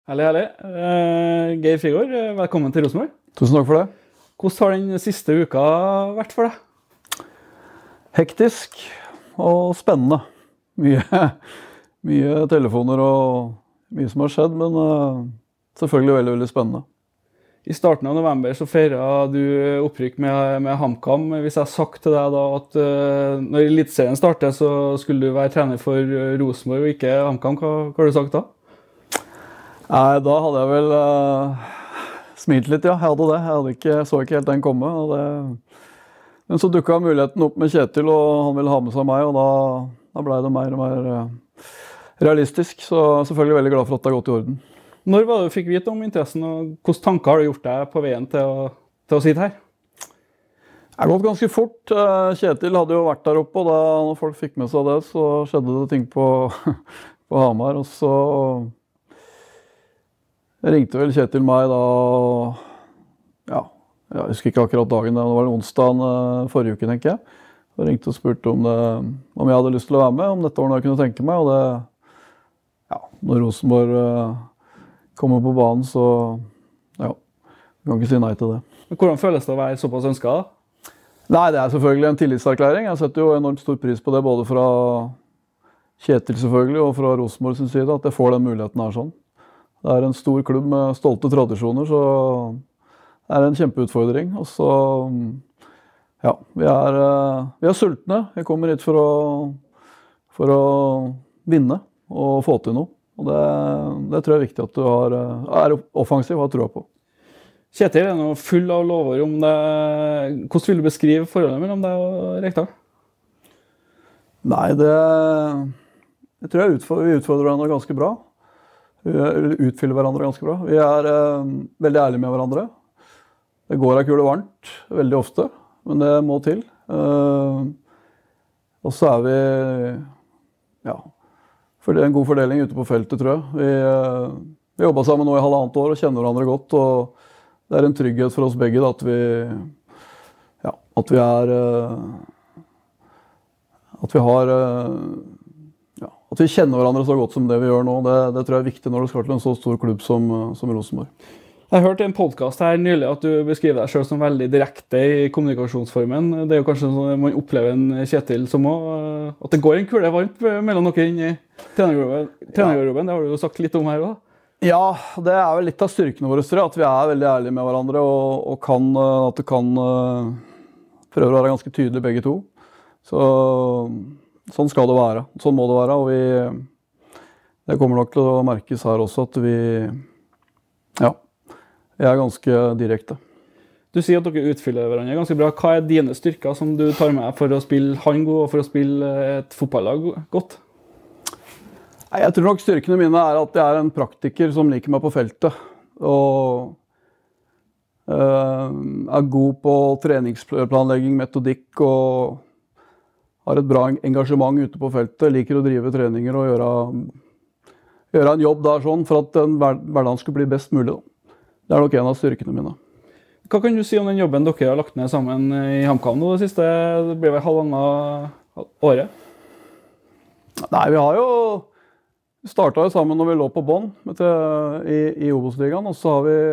Herlig, herlig. Geir Frigård, velkommen til Rosenborg. Tusen takk for det. Hvordan har den siste uka vært for deg? Hektisk og spennende. Mye telefoner og mye som har skjedd, men selvfølgelig veldig, veldig spennende. I starten av november så feiret du opprykk med HamKam. Hvis jeg har sagt til deg da at når elitserien starter, så skulle du være trener for Rosenborg og ikke HamKam, hva har du sagt da? Nei, da hadde jeg vel smilt litt, ja. Jeg hadde det. Så ikke helt den komme. Men så dukket muligheten opp med Kjetil, og han ville ha med seg meg, og da ble det mer og mer realistisk. Så jeg er selvfølgelig veldig glad for at det har gått i orden. Når var det du fikk vite om interessen, og hvilke tanker har du gjort deg på veien til å sitte her? Det har gått ganske fort. Kjetil hadde jo vært der oppe, og da når folk fikk med seg det, så skjedde det ting på Hamar, og så ringte vel Kjetil meg da, ja, jeg husker ikke akkurat dagen, det var onsdagen forrige uke, tenker jeg. Jeg ringte og spurte om jeg hadde lyst til å være med, om dette var noe jeg kunne tenke meg, og det, ja, når Rosenborg kommer på banen, så, ja, jeg kan ikke si nei til det. Hvordan føles det å være såpass ønsket da? Nei, det er selvfølgelig en tillitserklæring. Jeg setter jo enormt stor pris på det, både fra Kjetil selvfølgelig, og fra Rosenborg sin side, at jeg får den muligheten her sånn. Det er en stor klubb med stolte tradisjoner, så det er en kjempeutfordring. Og så, ja, vi er sultne. Vi kommer hit for å vinne og få til noe. Og det tror jeg er viktig at du er offensiv og har troa på. Kjetil er nå full av lover om det. Hvordan vil du beskrive forholdet mellom deg og Rekdal? Nei, jeg tror vi utfordrer hverandre ganske bra. Vi utfyller hverandre ganske bra. Vi er veldig ærlige med hverandre. Det går av kule varmt, veldig ofte, men det må til. Og så er vi, ja, for det er en god fordeling ute på feltet, tror jeg. Vi jobbet sammen nå i 1,5 år og kjenner hverandre godt, og det er en trygghet for oss begge da, at vi kjenner hverandre så godt som det vi gjør nå. Det tror jeg er viktig når du skal til en så stor klubb som Rosenborg. Jeg hørte i en podcast her nylig at du beskriver deg selv som veldig direkte i kommunikasjonsformen. Det er jo kanskje sånn man opplever en Kjetil som også, at det går en kule varmt mellom dere inn i trenergarderoben. Det har du jo sagt litt om her også. Ja, det er vel litt av styrkene våre, tror jeg, at vi er veldig ærlige med hverandre, og at det kan prøve å være ganske tydelige begge to. Sånn skal det være. Sånn må det være, og det kommer nok til å merkes her også at vi er ganske direkte. Du sier at dere utfyller hverandre ganske bra. Hva er dine styrker som du tar med for å spille han god, og for å spille et fotballag godt? Jeg tror nok styrkene mine er at jeg er en praktiker som liker meg på feltet, og er god på treningsplanlegging, metodikk, og har et bra engasjement ute på feltet, liker å drive treninger og gjøre en jobb der sånn for at den hverdagen skulle bli best mulig. Da. Det er nok en av styrkene mine. Hva kan du si om den jobben dere har lagt ned sammen i HamKam nå det siste? Det blir vel halvannet året? Nei, vi har jo startet sammen når vi lå på bånd i Obos-ligaen, og så har vi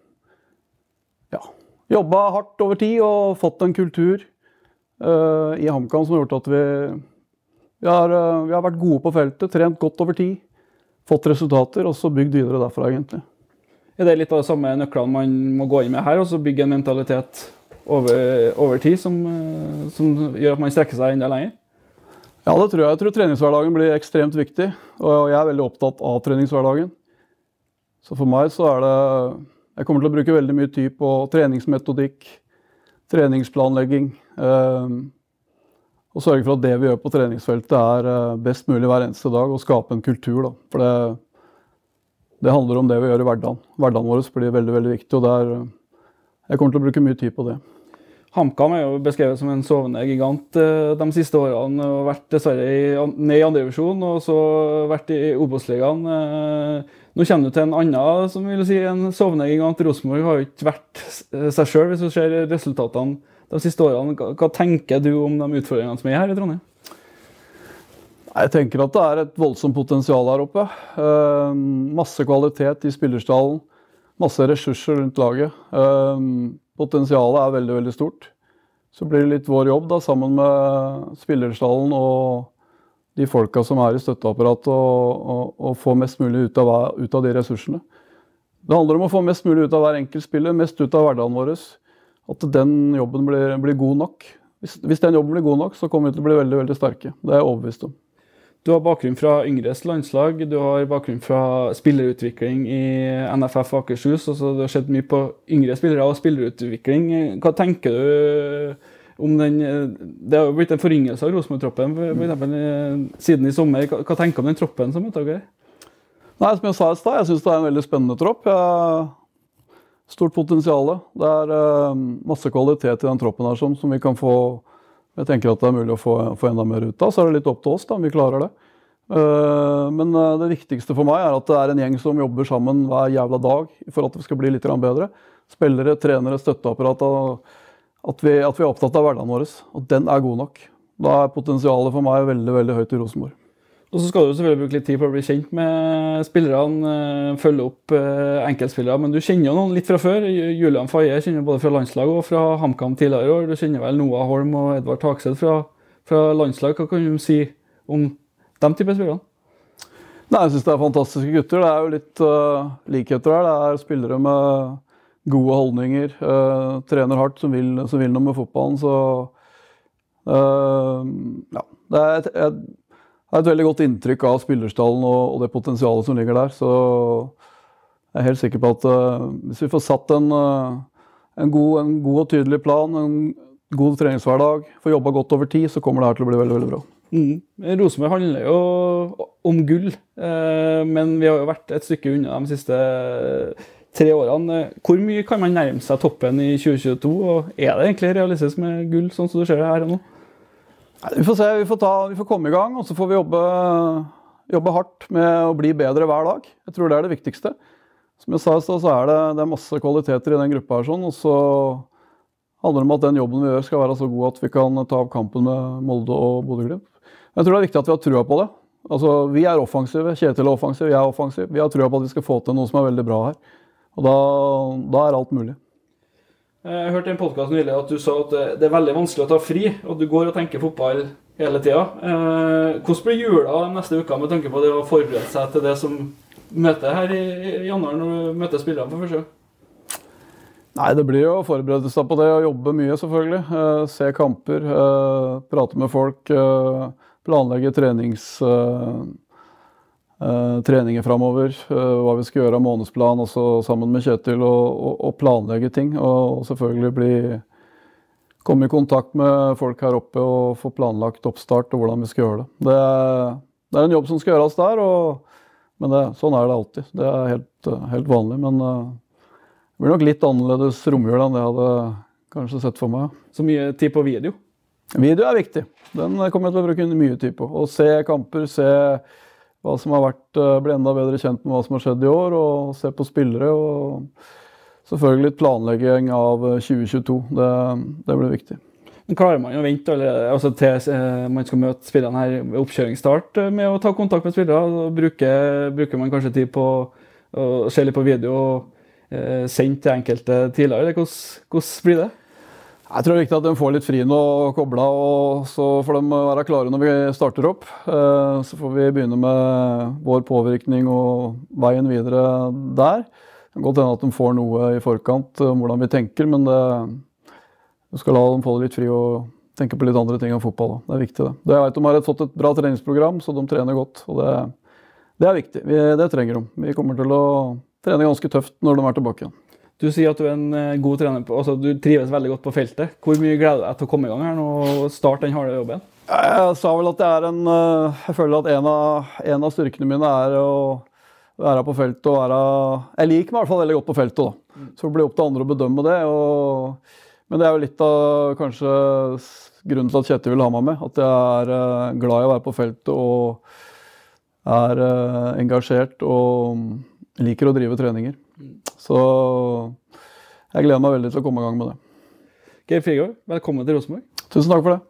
jobbet hardt over tid og fått en kultur i HamKam som har gjort at vi har vært gode på feltet, trent godt over tid, fått resultater, og så bygd videre derfra egentlig. Er det litt av de samme nøklene man må gå inn med her, og så bygge en mentalitet over tid som gjør at man strekker seg enda lenger? Ja, det tror jeg. Jeg tror treningshverdagen blir ekstremt viktig, og jeg er veldig opptatt av treningshverdagen. Så for meg så er det, jeg kommer til å bruke veldig mye tid på treningsmetodikk, treningsplanlegging, og sørge for at det vi gjør på treningsfeltet er best mulig hver eneste dag, og skape en kultur. Da. For det handler om det vi gjør i hverdagen. Hverdagen vår blir veldig, veldig viktig, og jeg kommer til å bruke mye tid på det. HamKam er jo beskrevet som en sovende gigant de siste årene, og vært dessverre ned i andre divisjon, og så vært i Obos-ligaen. Nå kommer du til en annen, som vil si, en sovende gigant. Rosenborg har jo ikke vært seg selv, hvis du ser resultatene de siste årene. Hva tenker du om de utfordringene som er her i Trondheim? Jeg tenker at det et voldsomt potensial her oppe. Masse kvalitet i spillerstallen, masse ressurser rundt laget. Potensialet veldig, veldig stort. Så blir det litt vår jobb da, sammen med spillerstallen og de folka som i støtteapparatet og få mest mulig ut av de ressursene. Det handler om å få mest mulig ut av hver enkelt spiller, mest ut av hverdagen vår. At den jobben blir god nok. Hvis den jobben blir god nok, så kommer vi til å bli veldig, veldig sterke. Det jeg overbevist om. Du har bakgrunn fra yngres landslag, du har bakgrunn fra spillerutvikling i NFF Akershus, altså du har sett mye på yngre spillere og spillerutvikling. Hva tenker du om den, det har jo blitt en foryngelse av Rosenborg-troppen, for eksempel siden i sommer. Hva tenker du om den troppen som møter dere? Nei, som jeg sa i sted, jeg synes det en veldig spennende tropp. Stort potensial. Det masse kvalitet i den troppen her som vi kan få. Jeg tenker at det mulig å få enda mer ut av, så det litt opp til oss da, om vi klarer det. Men det viktigste for meg at det en gjeng som jobber sammen hver jævla dag for at vi skal bli litt bedre. Spillere, trenere, støtteapparat, at vi opptatt av hverdagen vår, og den god nok. Da potensialet for meg veldig, veldig høyt i Rosenborg. Og så skal du selvfølgelig bruke litt tid på å bli kjent med spillerne, følge opp enkeltspillere, men du kjenner jo noen litt fra før. Julian Faye kjenner både fra landslag og fra HamKam tidligere år. Du kjenner vel Noah Holm og Edvard Takseth fra landslag. Hva kan du si om de type spillerne? Nei, jeg synes det fantastiske gutter. Det jo litt likheter her. Det spillere med gode holdninger, trener hardt som vil noe med fotballen. Så ja, det et veldig godt inntrykk av spillerstallen og det potensialet som ligger der. Så jeg helt sikker på at hvis vi får satt en god og tydelig plan, en god treningshverdag, får jobba godt over tid, så kommer det her til å bli veldig, veldig bra. Rosenborg handler jo om gull, men vi har jo vært et stykke unna de siste 3 årene. Hvor mye kan man nærme seg toppen i 2022, og det egentlig realistisk med gull, sånn som du ser det her og nå? Vi får se, vi får komme i gang, og så får vi jobbe hardt med å bli bedre hver dag. Jeg tror det det viktigste. Som jeg sa, så det masse kvaliteter i den gruppa her, sånn, og så handler det om at den jobben vi gjør skal være så god at vi kan ta opp kampen med Molde og Bodø-Glimt. Jeg tror det viktig at vi har trua på det. Altså, vi offensive, Kjetil offensiv, jeg offensiv. Vi har trua på at vi skal få til noe som veldig bra her. Og da alt mulig. Jeg hørte i en podcast nylig at du sa at det veldig vanskelig å ta fri, og du går og tenker fotball hele tiden. Hvordan blir jula neste uke med tanke på det å forberede seg til det som møter her i januar når du møter spillerne for første gang? Nei, det blir jo å forberede seg på det og jobbe mye selvfølgelig. Se kamper, prate med folk, planlegge treninger fremover, hva vi skal gjøre av månedsplan, også sammen med Kjetil, og planlegge ting, og selvfølgelig komme i kontakt med folk her oppe og få planlagt oppstart og hvordan vi skal gjøre det. Det en jobb som skal gjøres der, men sånn det alltid. Det helt vanlig, men det blir nok litt annerledes romjul enn det jeg hadde kanskje sett for meg. Så mye tid på video? Video viktig. Den kommer jeg til å bruke mye tid på. Å se kamper, se hva som har bli enda bedre kjent med hva som har skjedd i år, og se på spillere, og selvfølgelig litt planlegging av 2022. Det blir viktig. Men klarer man å vente altså til man skal møte spillerne her ved oppkjøringsstart med å ta kontakt med spillere? Bruker man kanskje tid på å se litt på video og sende til enkelte tidligere? Hvordan blir det? Jeg tror det viktig at de får litt fri nå og kobla, og så får de være klare når vi starter opp. Så får vi begynne med vår påvirkning og veien videre der. Det kan godt hende at de får noe i forkant om hvordan vi tenker, men vi skal la dem få litt fri og tenke på litt andre ting enn fotball. Det viktig det. Jeg vet de har fått et bra treningsprogram, så de trener godt, og det viktig. Det trenger de. Vi kommer til å trene ganske tøft når de tilbake igjen. Du sier at du en god trener, altså du trives veldig godt på feltet. Hvor mye gleder du deg til å komme i gang her nå og starte den harde jobben? Jeg sa vel at jeg føler at en av styrkene mine å være på feltet og jeg liker meg i hvert fall veldig godt på feltet da. Så det blir opp til andre å bedømme det, men det jo litt av kanskje grunnen til at Kjetil vil ha meg med, at jeg glad i å være på feltet og engasjert og liker å drive treninger. Så jeg gleder meg veldig til å komme i gang med det. Geir Frigård, velkommen til Rosenborg. Tusen takk for det.